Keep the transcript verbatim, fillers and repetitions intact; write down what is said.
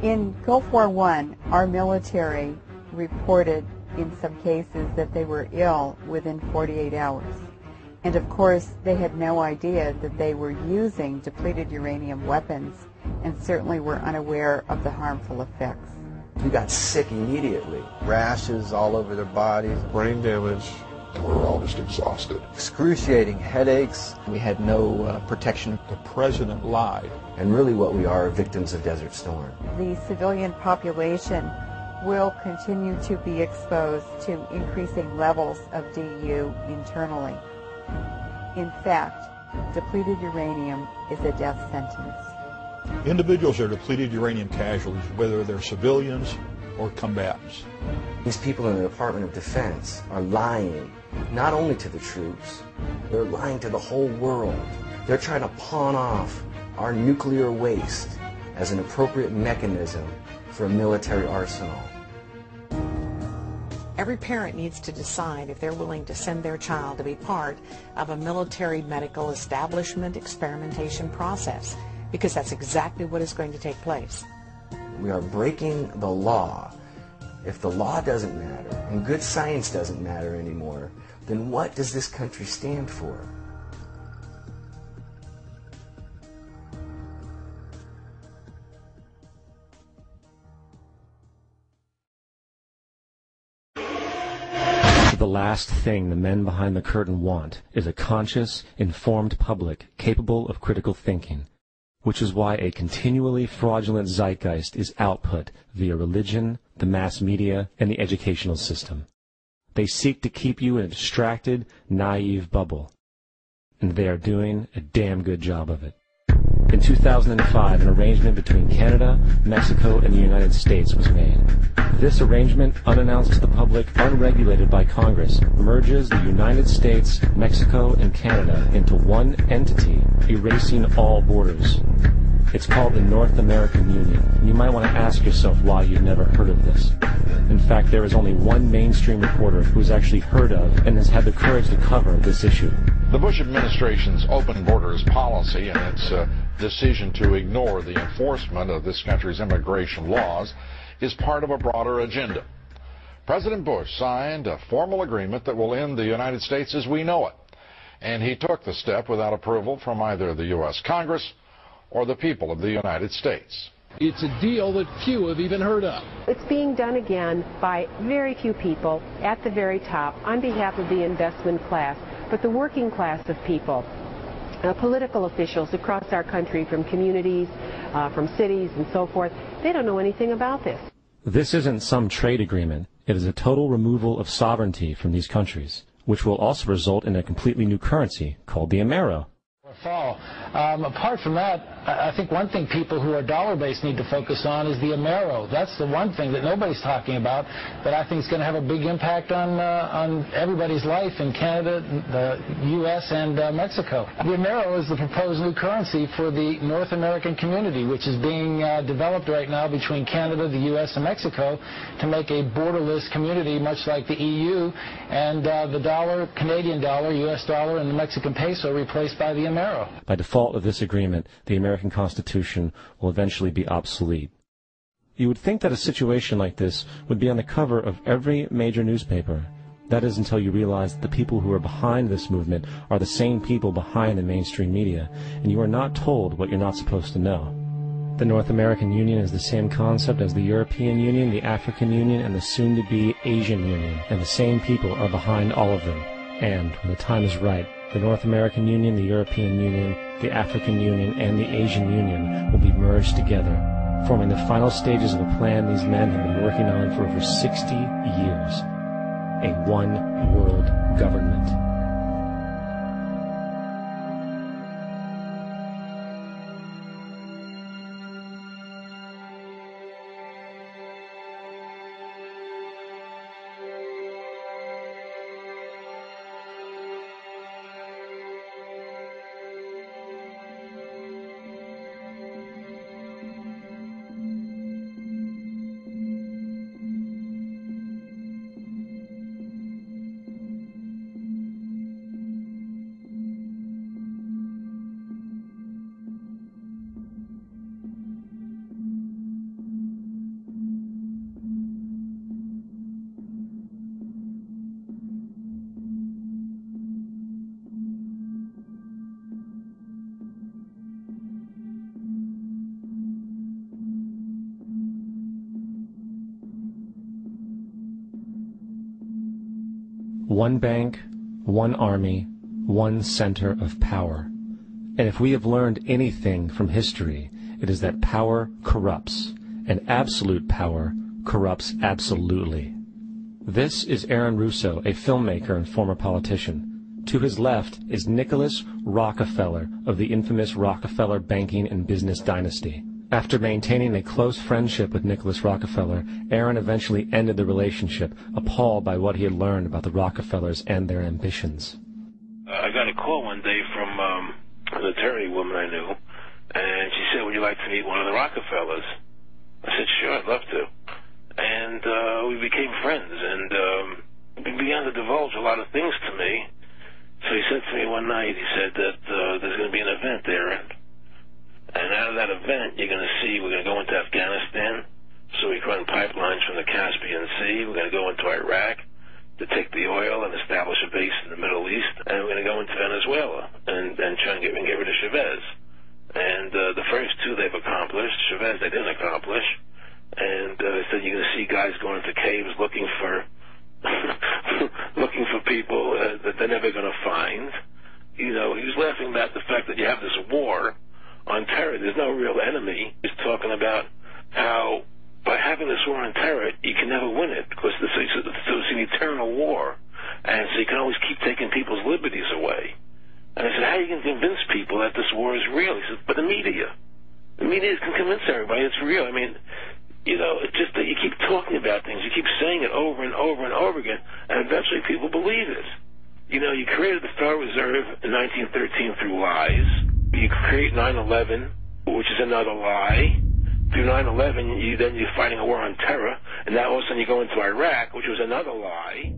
In Gulf War One, our military reported in some cases that they were ill within forty-eight hours. And of course, they had no idea that they were using depleted uranium weapons and certainly were unaware of the harmful effects. We got sick immediately. Rashes all over their bodies. Brain damage. We were all just exhausted. Excruciating headaches. We had no uh, protection. The president lied. And really what we are, victims of Desert Storm. The civilian population will continue to be exposed to increasing levels of D U internally. In fact, depleted uranium is a death sentence. Individuals are depleted uranium casualties, whether they're civilians or combatants. These people in the Department of Defense are lying, not only to the troops, they're lying to the whole world. They're trying to pawn off our nuclear waste as an appropriate mechanism for a military arsenal. Every parent needs to decide if they're willing to send their child to be part of a military medical establishment experimentation process, because that's exactly what is going to take place. We are breaking the law. If the law doesn't matter and good science doesn't matter anymore, then what does this country stand for? The last thing the men behind the curtain want is a conscious, informed public capable of critical thinking, which is why a continually fraudulent zeitgeist is output via religion, the mass media, and the educational system. They seek to keep you in a distracted, naive bubble, and they are doing a damn good job of it. In two thousand five, an arrangement between Canada, Mexico, and the United States was made. This arrangement, unannounced to the public, unregulated by Congress, merges the United States, Mexico, and Canada into one entity, erasing all borders. It's called the North American Union, and you might want to ask yourself why you've never heard of this. In fact, there is only one mainstream reporter who has actually heard of and has had the courage to cover this issue. The Bush administration's open borders policy and its uh, decision to ignore the enforcement of this country's immigration laws is part of a broader agenda. President Bush signed a formal agreement that will end the United States as we know it, and he took the step without approval from either the U S Congress or the people of the United States. It's a deal that few have even heard of. It's being done again by very few people at the very top on behalf of the investment class, but the working class of people. Uh, political officials across our country, from communities, uh, from cities and so forth, they don't know anything about this. This isn't some trade agreement. It is a total removal of sovereignty from these countries, which will also result in a completely new currency called the Amero. Fall. Um, apart from that, I think one thing people who are dollar-based need to focus on is the Amero. That's the one thing that nobody's talking about that I think is going to have a big impact on uh, on everybody's life in Canada, the U S, and uh, Mexico. The Amero is the proposed new currency for the North American community, which is being uh, developed right now between Canada, the U S, and Mexico to make a borderless community, much like the E U, and uh, the dollar, Canadian dollar, U S dollar, and the Mexican peso replaced by the Amero. By default of this agreement, the American Constitution will eventually be obsolete. You would think that a situation like this would be on the cover of every major newspaper. That is until you realize that the people who are behind this movement are the same people behind the mainstream media, and you are not told what you're not supposed to know. The North American Union is the same concept as the European Union, the African Union, and the soon-to-be Asian Union, and the same people are behind all of them. And, when the time is right, the North American Union, the European Union, the African Union, and the Asian Union will be merged together, forming the final stages of a plan these men have been working on for over sixty years. A one-world government. One bank, one army, one center of power. And if we have learned anything from history, it is that power corrupts, and absolute power corrupts absolutely. This is Aaron Russo, a filmmaker and former politician. To his left is Nicholas Rockefeller of the infamous Rockefeller banking and business dynasty. After maintaining a close friendship with Nicholas Rockefeller, Aaron eventually ended the relationship, appalled by what he had learned about the Rockefellers and their ambitions. I got a call one day from um, an attorney woman I knew, and she said, would you like to meet one of the Rockefellers? I said, sure, I'd love to. And uh, we became friends, and um, he began to divulge a lot of things to me. So he said to me one night, he said that uh, there's going to be an event there, and, and out of that event, you're going to see we're going to go into Afghanistan, so we can run pipelines from the Caspian Sea. We're going to go into Iraq to take the oil and establish a base in the Middle East, and we're going to go into Venezuela and, and try and get, and get rid of Chavez. And uh, the first two they've accomplished. Chavez they didn't accomplish. And uh, he said you're going to see guys going into caves looking for looking for people uh, that they're never going to find. You know, he was laughing about the fact that you have this war on terror. There's no real enemy. He's talking about how by having this war on terror, you can never win it because it's, it's, it's an eternal war. And so you can always keep taking people's liberties away. And I said, how are you going to convince people that this war is real? He said, but the media. The media can convince everybody it's real. I mean, you know, it's just that you keep talking about things. You keep saying it over and over and over again, and eventually people believe it. You know, you created the Federal Reserve in nineteen thirteen through lies. You create nine eleven, which is another lie. Through nine eleven, you, then you're fighting a war on terror, and now all of a sudden you go into Iraq, which was another lie.